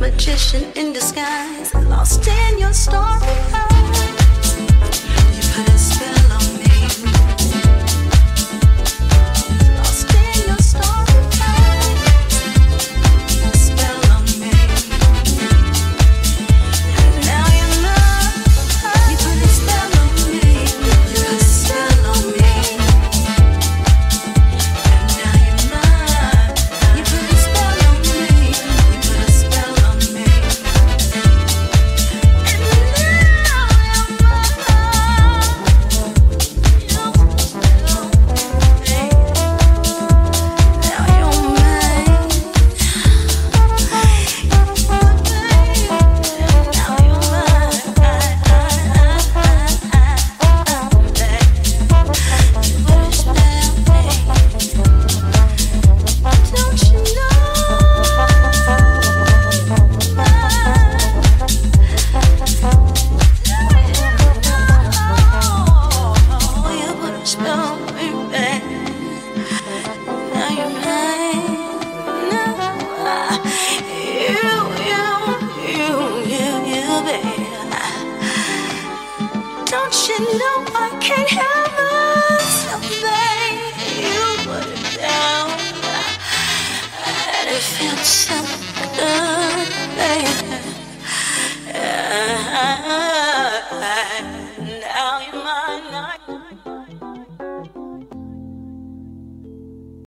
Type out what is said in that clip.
magician in disguise, lost in your story. You put a spell on me, lost in your story. Spell on me. Now you're mine. You put a spell on me. You put a spell on me. And now you're mine. You put a spell on me. You put a spell on me. And now you're mine. Now you're don't you know I can't help myself, babe? You put it down, and it feels so